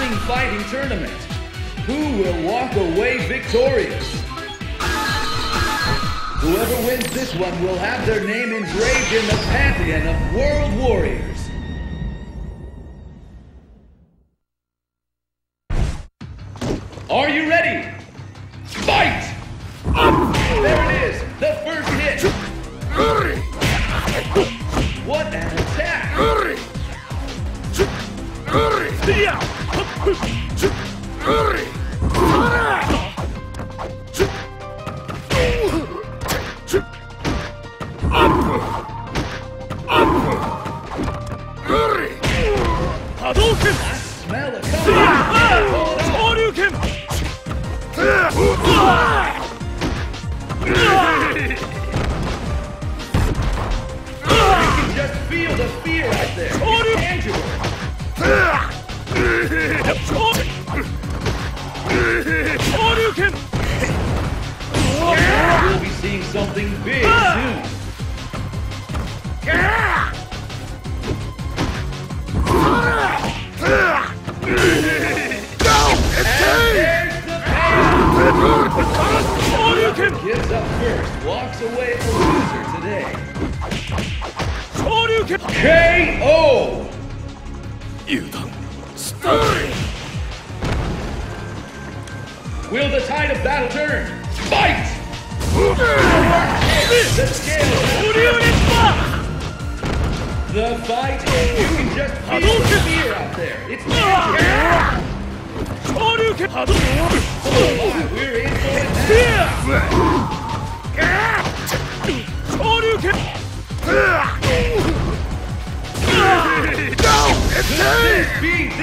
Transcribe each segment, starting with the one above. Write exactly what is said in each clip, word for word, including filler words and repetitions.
exciting fighting tournament. Who will walk away victorious? Whoever wins this one will have their name engraved in the pantheon of world warriors. Are you ready? Fight! There it is, the first hit. What an attack! Hadouken! I smell it coming! Shoryuken! You can just feel the fear out there. It's tangible. Shoryuken! We'll be seeing something big soon. Whoever gives up first walks away a loser today. K O! Will the tide of battle turn? Fight! The scale The fight, you can just feel the fear out there. It's tangible. Oh my, we're in for it now. Could this be the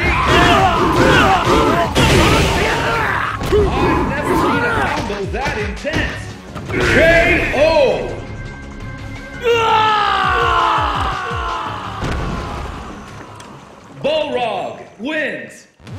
I've never seen a combo that intense. K O! Balrog wins.